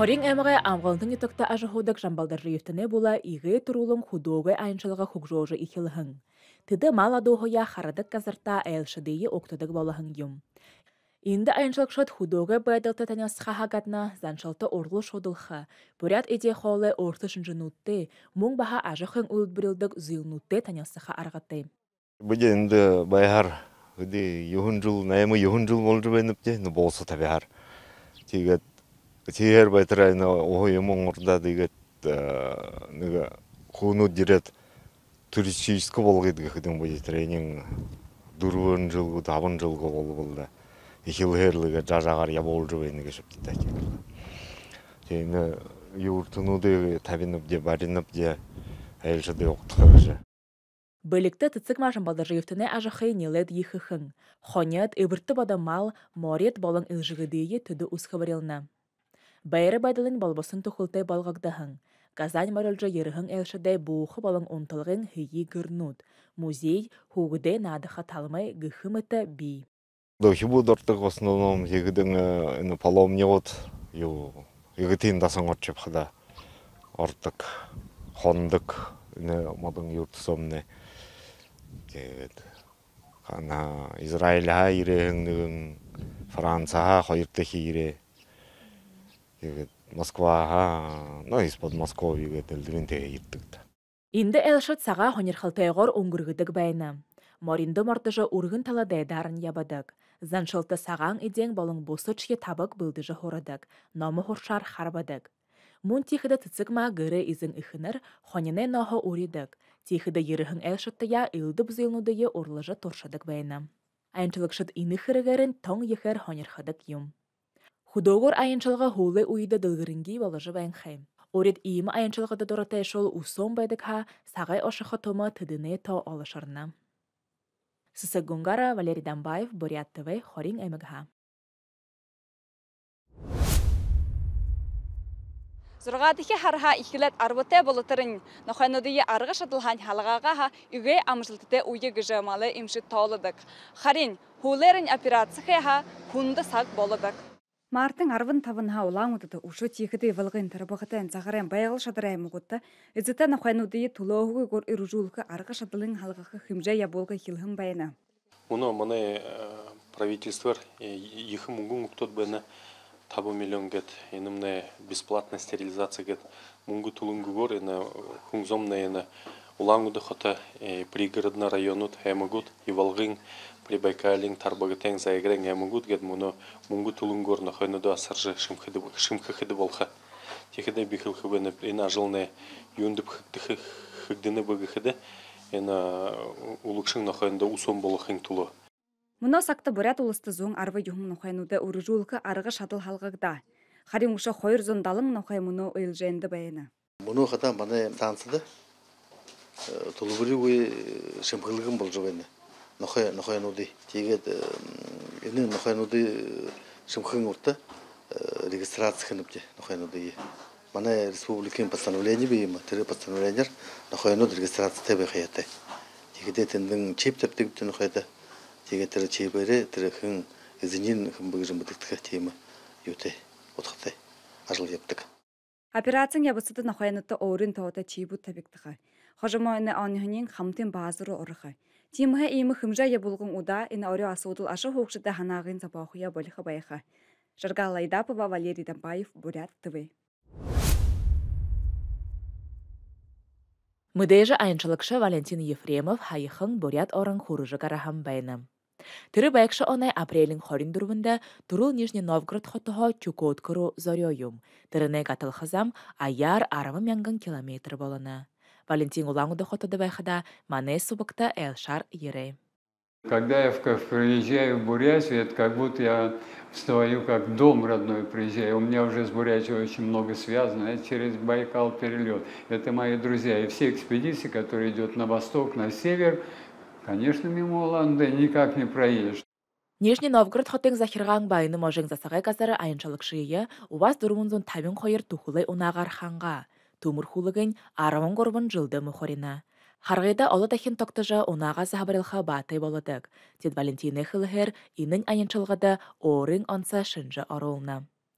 Хорин эмэгэ амғалынтын ютокта ажыхудак жамбалдар жиюфтане була иге турулың худогай айынчылыга хugжожы ихилыхын. Тыды мал адуохуя харадык казарта айлшыдыйы октодык балаһын юм. Инде айынчылыкшыт худогай байдылты танясха хагатна заншалты орлу шодылха. Бурят иде холы орты шынжынутты, муң баха ажыхын улдбырылдык зыйлнутты танясыха аргатты. Быде инде байхар ыды юхун жыл наямы юхун жыл болжу бенеп же ну болсо табиар. Тигет тиер байтрайна ойымың орда дигет нега хуну дирет туристический болгыды хыдың быде тренинг дурун жыл табын жылга болду. Ихилхерлиге жажагар я болжу бенеге шептите. Тени юртунуды табинып же баринып же элшеде октугажы. Бөлікті тыцык жамбалдар жиюфтане ажыхы нелет ихыхын. Хонят ыбырты бадамал морет балың илжығыдыйы түді усхаварилна. Байры байдылын балбасын тухылтай балғагдахын. Казань марылжы еріхын элшідай буухы балың онтылғын хыйи гырнут. Музей хугыдай надыха талмай гыхымыта би. Дохи будортык в основном егидың поломне вот егитин дасан отчып хада ортык хондык модың юртсомне кана Израильга ирехиң Францияга койыртыхи ире Москвага из-под Москвы делдивин теге иртыкта. Инде элшыт саға хонерхалтайғор оңгыргыдык байна. Моринды мортыжы ургын таладайдарын ябадык. Заншылты саған идең балың босычке табык бұлдыжы хорадык. Номы хоршар харбадык. Мун тихыда тыцыкма гыры изің ихыныр, хонене нохо уридык. Тихыда еріхін элшыттыя илды бзылнудые орлыжы торшадык байна. Айынчылыкшыт ины хырыгарын тоң ехер хонерхадык юм. Худогор айынчылыға хулы уйда дылгырынги балыжы байнхай. Оред иімі айынчылығыда доратай шол усон байдык ха, сағай ошықы тома тыдыны то олышарына. Сысык Гунгара, Валерий Дамбаев, Бурят ТВ, Хорин Эмэгха. Зургадыхи харха ихилет арбыте болытырын, нохайнудыйы арғы шатылхан халғаға ха үгей амыжылтыте уйы гыжамалы имшит тоолыдык. Харин, хулерин операцияға ха хунды сақ болыдык. Мартын арвын тавынха улаң ұтыды ұшы текіді вылғын тарабығытын зағырайын байғыл шадырай мұғытты, үзіті нақайнудыйы тұлауғы гор үружулықы арғы шадылың халғақы хымжа яболғы хилхым байына. Мұны мұны правительствор ехы мұңгын ұқтыд бәні табу миллион гет, енімне бесплатная стерилизация гет, мұңгы тұлыңғы гор, хұңзомна улаң ұдықыты пригородна районут хэмігут, ивалғын Прибайкалин, Тарбагатен, Заигрен, Ямагут, Гедмуно, Мунгу Тулунгор, Нахайнуда, Саржи, Шимхахиды Волха. Тихиде Бихилхубена, и нажилне Юндып Хагдины Багахиде, и на Улукшин Нахайнда Усом Болохин Туло. Мұна сақты бұрят ұлысты зоң арвы юхым нахайнуда үржулқы арғы шатыл халғықда. Харин ұша қойыр зондалың нахай мұны ойлжайынды байына. Мұны қата баны танысыды. Тулубыры өй шымқылығын бұл жобайны. Нахайнуды. Тегет ені нахайнуды шымқын ұрты регистрация қынып де нахайнуды. Мана республикин постановление бейімі, тірі постановлениер нахайнуды регистрация табай қаяты. Тегеде тендің чеп тәптігіпті нахайды. Тегет тірі чебері, тірі қын ізінен қын бұғыжын бұдықтығы темі юты, отқытай, ажыл ептік. Операцияң ябысыды нахайнуды орын тауыда чебу табиктіға. Хожымайны анығынен қамтын базыры орықы. Тимха имы хымжа ябулгын уда ин орё асудул ашы хукшыда ханагын запахуя болиха байха. Жаргал Айдапова, Валерий Дамбаев, Бурят ТВ. Мыдайжы айынчылыкшы Валентин Ефремов хайыхын Бурят орын хурыжы карахам байны. Тірі байкшы онай апрелін хорин дұрвында Турул Нижний Новгород хотыға Чукоткыру зорёюм. Тіріне гатылхызам аяр арымы мянгын километр болыны. Валентин Улангуды хотыды байхада мане субыкта Элшар ере. Когда я приезжаю в Бурятию, это как будто я встаю как дом родной приезжаю. У меня уже с Бурятией очень много связано. Это через Байкал перелет. Это мои друзья. И все экспедиции, которые идут на восток, на север, конечно, мимо Уланды никак не проедешь. Нижний Новгород хотын захирған байыны можың засағай казары айынчалықшыйы, у вас дұрмынзон табин қойыр тухылай унағар ханға. Тумыр хулыгын арамын горбын жылды мұхорина. Харғайда олы дәхін тоқтыжы унаға сахабарылға батай болыдық. Тед Валентины хылығыр инын айынчылғыда орын онса шынжы орылна.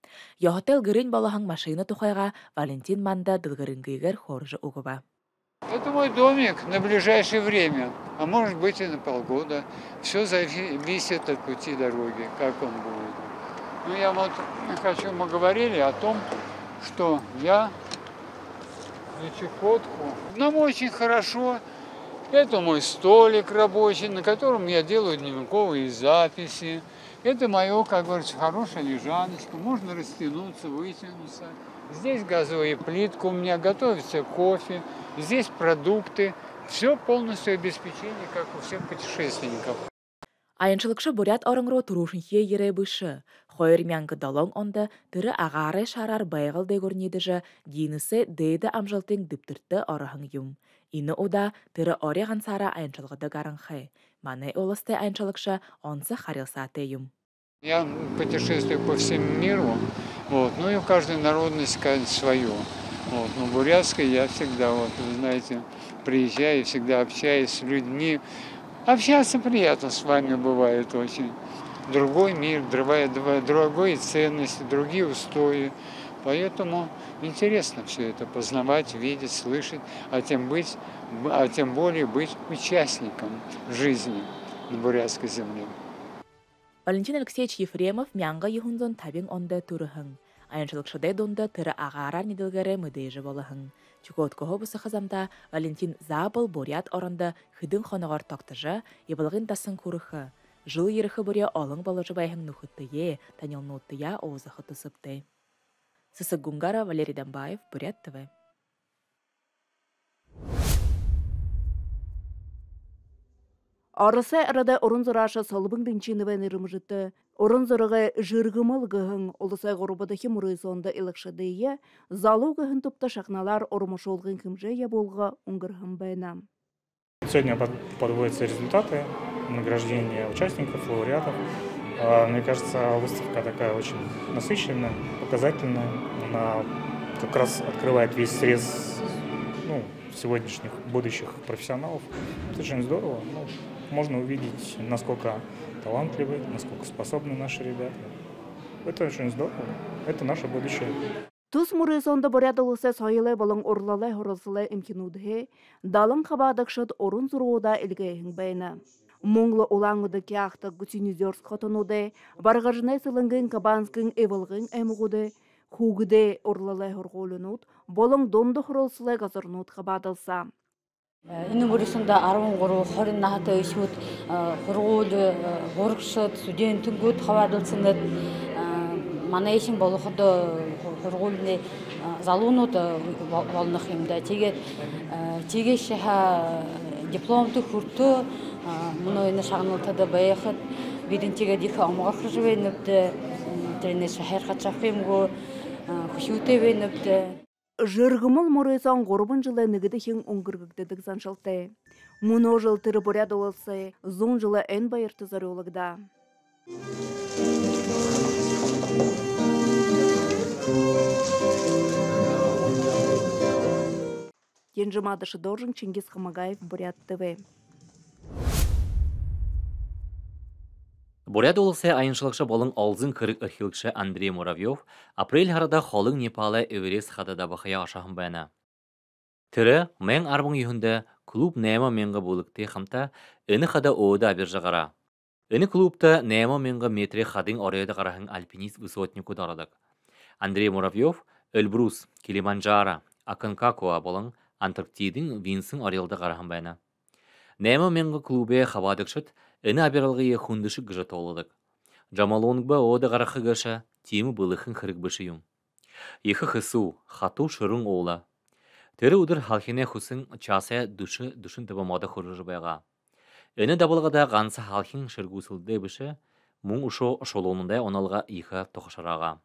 Йохотел гырын балахан машина тухайга Валентин манда дылгырынгыгар хоржы угуба. Это мой домик на ближайшее время, а может быть и на полгода. Все зависит от пути дороги, как он будет. Ну, мы говорили о том, что я на Чукотку. Нам очень хорошо. Это мой столик рабочий, на котором я делаю дневниковые записи. Это мое, как говорится, хорошая лежаночка. Можно растянуться, вытянуться. Здесь газовая плитка у меня, готовится кофе. Здесь продукты. Все полностью обеспечение, как у всех путешественников. Айынчылыкшы бурят орыңро турушынхе ере бышы. Хойыр мяңгы долоң онда тыры ағары шарар байғыл дегурнидыжы гинысы дейді амжалтың дыптыртты орахың юм. Ины уда тыры ореган сара айынчылыгыды гаранхы. Маны олысты айынчылыкшы онсы харилсаты юм. Я путешествую по всему миру, ну и у каждой народности свое. Но бурятской я всегда, вы знаете, приезжаю, всегда общаюсь с людьми. Общаться приятно с вами бывает очень. Другой мир, другие ценности, другие устои. Поэтому интересно все это познавать, видеть, слышать, а тем более быть участником жизни на бурятской земле. Валентин Алексеевич Ефремов мяңга юхунзон табин онда турыхың. Айынчылыкшыдай донда тыры ағарар неділгері мүдейжі болыхың. Чукотко хобысы қызамда Валентин забыл бурят орында хыдын хонығар тоқтыжы, ебылғын тасын күріхі. Жыл еріхі бұре олың балыжы байхың нұхыттые, танилнуттыя оғызы хытысыпты. Сысық Гунгара, Валерий Дамбаев, Бурят ТВ. Арысы арада орын зырашы салыбың дынчиновен ырымжыты. Орын зырығы жыргымыл гыхын олысай ғорубадахи мұрызонда илықшыдые, залу гыхын тупта шақналар орымыш олғын кімжея болға уңгырхын байна. Сегодня подводятся результаты награждения участников, лауреатов. Мне кажется, выставка такая очень насыщенная, показательная. Она как раз открывает весь срез сегодняшних, будущих профессионалов. Это очень здорово. Можно увидеть, насколько талантливы, насколько способны наши ребята. Это очень здорово. Это наше будущее. Тус мұрызонда борядылысы сайылы балың орлалы хорызылы имкинудығы, далың қабадықшыд орын зұруыда үлгейін бәйні. Мұңлы олаңыды кяқты күтінізерс қатынуды, барғажынай сылыңғын кабанскын евылғын әміғуды, хугыды орлалы хорғолынуд, балың донды хорылсылы ғазырнуд қабадылса. Ины бурисында арвын ғыру, хорын нахаты үшуд, хорғуды, ғорықшыд, студентін көт қабадылсынды, мана ешін болуқыды хорғулыны залунуды болнық емді. Теге шыға дипломды күрті, мұны өйні шағынылтады байықыд, бидін теге дейкі амығар қыржы бейініпті, тіріне шахер қатшақ емгі, күшуті бейініпті. Жыргымыл мұрызан ғорбын жылы нүгіді хең оңғыргігдедік заншылты. Мұны жыл түрі бұряд олысы, зұн жылы ән байырты зары олығда. Енжімадышы Доржын, Чингис Хамагаев, Бурят ТВ. Бурят олысы айыншылықшы болың алзын кірік археологшы Андрей Муравьев апрель харада холың Непалы Эверест хадада бақия ашағын байна. Тірі мәң арбың үйінде клуб нәйма менгі болыкты қамта үні хада оғыда абер жағара. Үні клубта нәйма менгі метре хадың орайда қарахың альпинист высотнику дарадық. Андрей Муравьев Эльбрус, Килиманджаро, Аконкакуа болың Антарктидың Винсын орелді қарахын байна. Нәйма менгі клубе хавадықшыт Үні абералғые хундышы ғыжы толыдық. Жамалонгба оды қарақы ғыша темі бұлықын қырық бұшы юм. Ехі қысу, хату шырың ола. Тері ұдыр халхене құсын часы дұшын түбі мода құрыжы байға. Үні дабылғада ғансы халхин шыргусылды бұшы, мұң ұшо шолуынында оналға ехі тоқышараға.